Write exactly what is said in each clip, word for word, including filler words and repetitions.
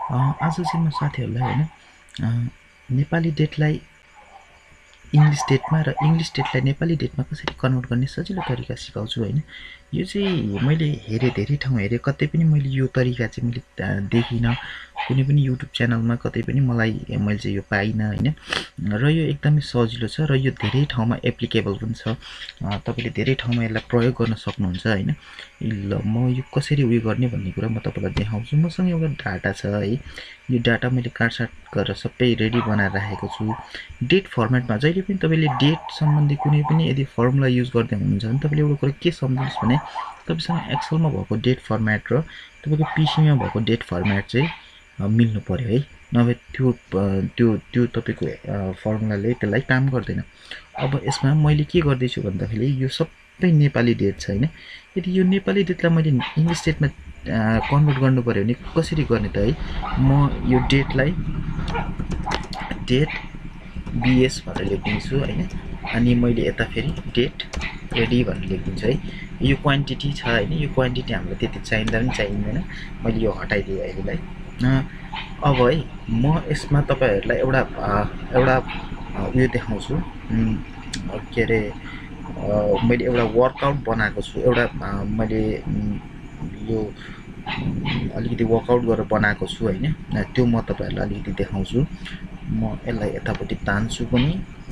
आज चाहिँ म साथीहरूलाई हैन नेपाली डेटलाई इङ्ग्लिस डेटमा र इङ्ग्लिस डेटलाई नेपाली डेटमा कसरी कन्भर्ट गर्ने सजिलो तरिका सिकाउँछु हैन। यो चाहिँ मैले हेरेँ, धेरै ठाउँ हेरेँ, कतै पनि मैले यो तरिका चाहिँ मैले देखिनँ, कुनै पनि युट्युब च्यानलमा कतै पनि मलाई मैले चाहिँ यो पाइनँ हैन। र यो एकदमै सजिलो छ र यो धेरै ठाउँमा एप्लिकेबल पनि छ। तपाईँले धेरै ठाउँमा यसलाई प्रयोग गर्न सक्नुहुन्छ हैन। ल म यो कसरी उयो गर्ने भन्ने कुरा म तपाईँलाई देखाउँछु। मसँग एउटा डाटा छ है। यो डाटा मैले काटसाट गरेर सबै रेडी बनाएर राखेको छु। डेट फर्मेटमा जहिले पनि तपाईँले डेट सम्बन्धी कुनै पनि यदि फर्मुला युज गर्दै हुनुहुन्छ भने तपाईँले एउटा कुरा के सम्झिनुहोस् भने तपाईँसँग एक्सेलमा भएको डेट फर्मेट र तपाईँको पिसीमा भएको डेट फर्मेट चाहिँ मिल्नु पर्यो है। नभए त्यो त्यो त्यो तपाईँको फर्मुलाले त्यसलाई काम गर्दैन। अब यसमा मैले के गर्दैछु भन्दाखेरि यो सबै नेपाली डेट छ हैन। यदि यो नेपाली डेटलाई मैले इङ्ग्लिस डेटमा कन्भर्ट गर्नु पर्यो भने कसरी गर्ने त है। म यो डेटलाई डेट बीएस भनेर लेखिदिन्छु हैन। अनि मैले यता फेरि डेट रेडी भनेर लेखिदिन्छु है। यो क्वान्टिटी छ हैन, यो क्वान्टिटी हामीलाई त्यति चाहिँदा पनि चाहिँदैन। मैले यो हटाइदिएँ अहिलेलाई। अब है म यसमा तपाईहरुलाई एउटा एउटा उयो देखाउँछु। के अरे मैले एउटा वर्कआउट बनाएको छु। एउटा मैले यो अलिकति वर्कआउट गरेर बनाएको छु हैन। त्यो म तपाईहरुलाई अलिकति देखाउँछु। म यसलाई यतापट्टि तान्छु पनि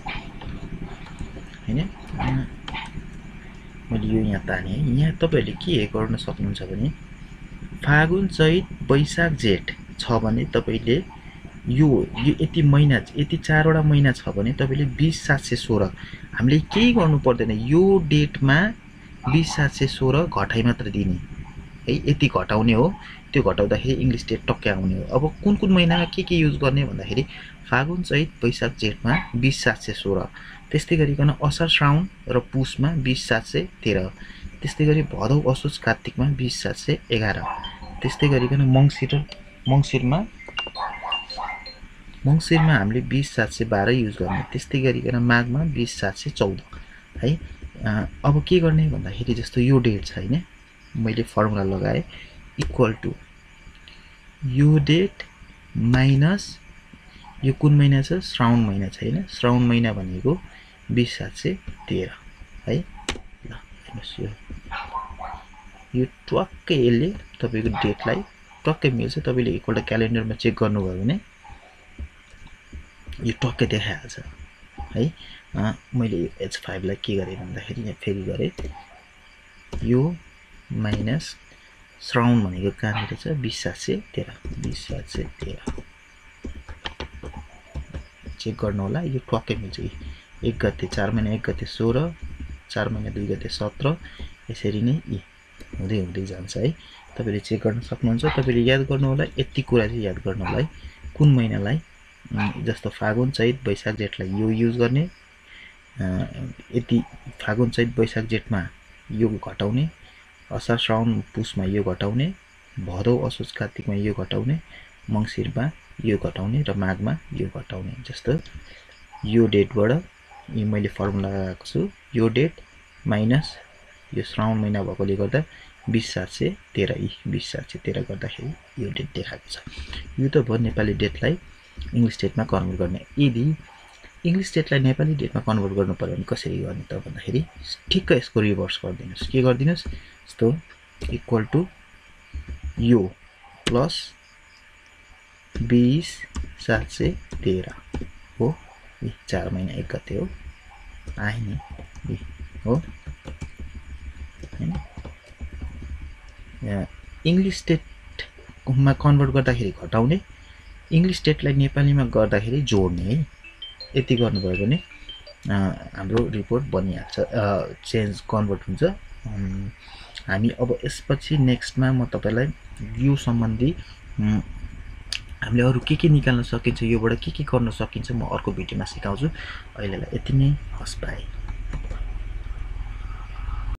हैन। मैले यो यहाँ ताने। यहाँ तपाईहरुले के गर्न सक्नुहुन्छ भने फागुन चैत वैशाख जेठ छ भने तपाईले यो यो यति महिना यति चारवटा महिना छ भने तपाईले बीस सात सय सोह्र हामीले केही गर्नु पर्दैन। यो डेटमा बीस सात सय सोह्र घटाइ मात्र दिने है। यति घटाउने हो। त्यो घटाउँदाखेरि इङ्ग्लिस डेट टक्कै आउने हो। अब कुन कुन महिनामा के के युज गर्ने भन्दाखेरि फागुन चैत वैशाख जेठमा बीस सात सय सोह्र, त्यस्तै गरिकन असार श्रावण र पुसमा बीस सात सय तेह्र, त्यस्तै गरी भदौ असोज कार्तिकमा बीस सात सय एघार, त्यस्तै गरिकन मङ्सिर मङ्सिरमा मङ्सिरमा हामीले बीस सात सय बाह्र युज गर्ने, त्यस्तै गरिकन माघमा बीस सात सय चौध है। अब के गर्ने भन्दाखेरि जस्तो यो डेट छ हैन, मैले फर्मुला लगाएँ इक्वल टु यो डेट माइनस यो कुन महिना छ, श्रावण महिना छ हैन। श्रावण महिना भनेको बीस सात सय तेह्र है। ल हेर्नुस् यो यो ट्वाक्कै यसले तपाईको डेटलाई टक्कै मिल्छ। तपाईले एकपल्ट क्यालेन्डरमा चेक गर्नुभयो भने यो टक्कै देखाइहाल्छ है। मैले एच फाइभ लाई के गरेँ भन्दाखेरि यहाँ फेरि गरेँ यो माइनस श्रावण भनेको कहाँनिर छ बीस सात सय तेह्र, बीस सात सय तेह्र चेक गर्नु होला। यो टक्कै मिल्छ। एक गते चार महिना एक गते सोह्र, चार महिना दुई गते सत्र, यसरी नै यी हुँदै हुँदै जान्छ है। तपाईले चेक गर्न सक्नुहुन्छ। तपाईले याद गर्नु होला, यति कुरा चाहिँ याद गर्नु होला है। कुन महिनालाई जस्तो फागुन चैत वैशाख जेठलाई यो युज गर्ने, यति फागुन चैत वैशाख जेठमा यो घटाउने, असार श्रावण पुसमा यो घटाउने, भदौ असोज कार्तिकमा यो घटाउने, मङ्सिरमा यो घटाउने र माघमा यो घटाउने। जस्तो यो डेटबाट यो मैले फर्मुला लगाएको छु। यो डेट माइनस यो श्रावण महिना भएकोले गर्दा बीस सात सय तेह्र, यी बीस सात सय तेह्र गर्दाखेरि यो डेट देखाएको छ। यो त भयो नेपाली डेटलाई इङ्ग्लिस डेटमा कन्भर्ट गर्ने। यदि इङ्ग्लिस डेटलाई नेपाली डेटमा कन्भर्ट गर्नु पर्यो भने कसरी गर्ने त भन्दाखेरि ठिक्क यसको रिभर्स गरिदिनुहोस्। के गरिदिनुहोस् जस्तो इक्वल टु यो प्लस बीस सात सय तेह्र हो। यी चार महिना एक गते हो आए नि यी हो हैन। इङ्ग्लिस डेटमा कन्भर्ट गर्दाखेरि घटाउने, इङ्ग्लिस डेटलाई नेपालीमा गर्दाखेरि जोड्ने है। यति गर्नुभयो भने हाम्रो रिपोर्ट बनिहाल्छ, चेन्ज कन्भर्ट हुन्छ। हामी अब यसपछि नेक्स्टमा म तपाईलाई यो सम्बन्धी हामीले अरु के के निकाल्न सकिन्छ, योबाट के के गर्न सकिन्छ म अर्को भिडियोमा सिकाउँछु। अहिलेलाई यति नै। हस् बाई।